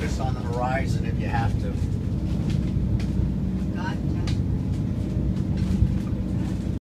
focus on the horizon if you have to.